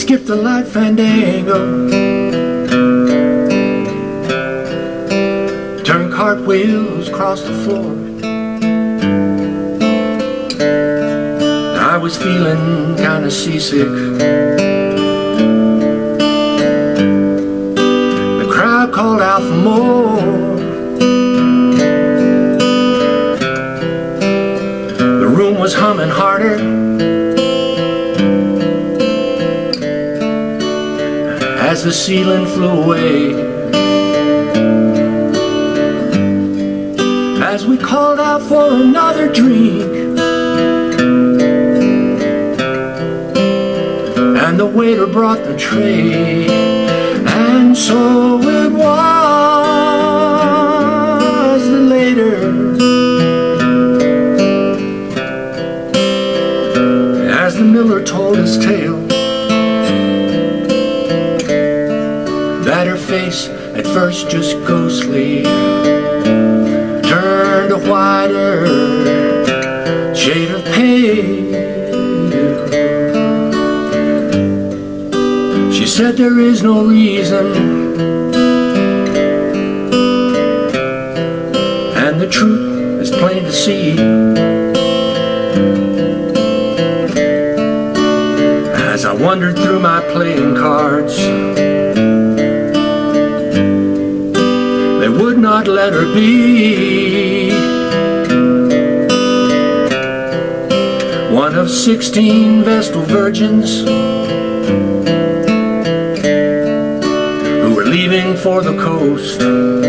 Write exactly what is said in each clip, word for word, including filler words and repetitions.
skip the light fandango, turn cartwheels across the floor. I was feeling kinda seasick. The crowd called out for more. The room was humming harder as the ceiling flew away. As we called out for another drink, and the waiter brought the tray, and so it was that later, as the miller told his tale, that her face at first just ghostly turned a whiter shade of pale. She said there is no reason, and the truth is plain to see, as I wandered through my playing cards. They would not let her be one of sixteen Vestal virgins who were leaving for the coast.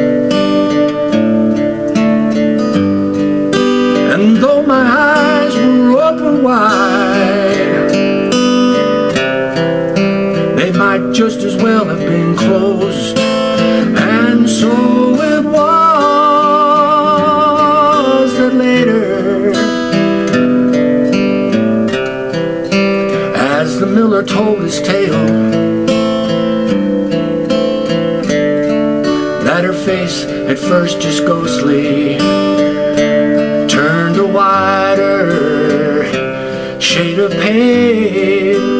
And though my eyes were open wide, they might just as well have been closed. And so it was that later, as the miller told his tale, that her face at first just ghostly turned a whiter shade of pale.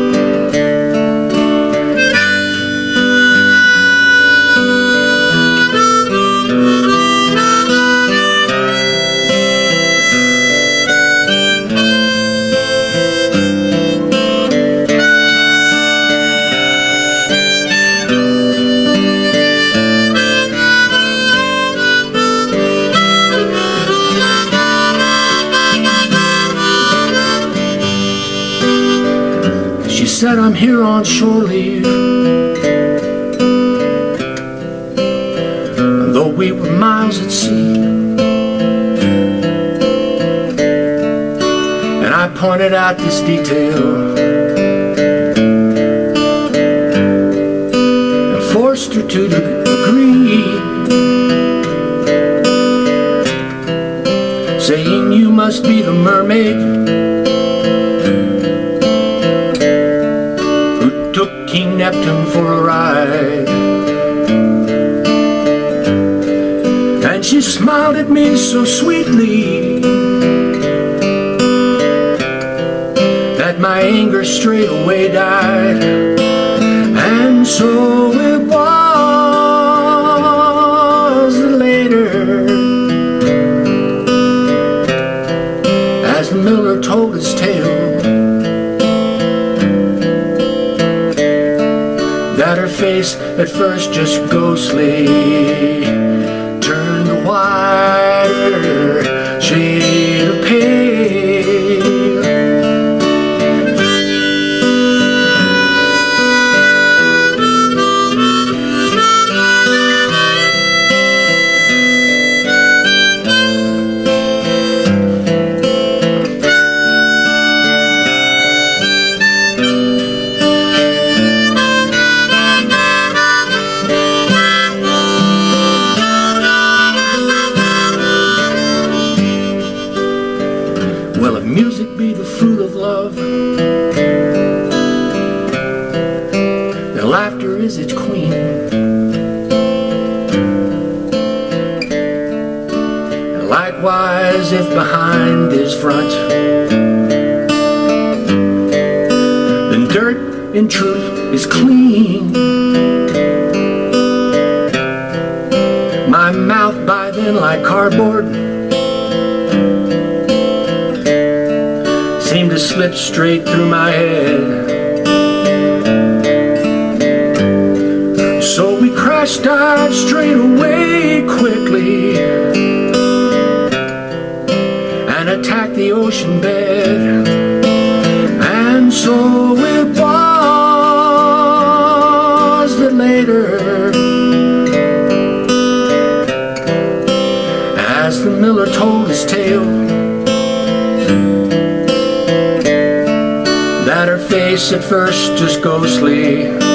Said I'm here on shore leave, though we were miles at sea. And I pointed out this detail and forced her to agree, saying you must be the mermaid King Neptune for a ride. And she smiled at me so sweetly that my anger straight away died. And so it was that later, as the miller told his tale, that her face at first just ghostly turned a whiter shade of pale. Well, if music be the fruit of love, then laughter is its queen. And likewise, if behind is front, then dirt in truth is clean. My mouth by then like cardboard seemed to slip straight through my head. So we crash dive straight away quickly and attack the ocean bed. And so it was that later, as the miller told his tale, that her face at first just ghostly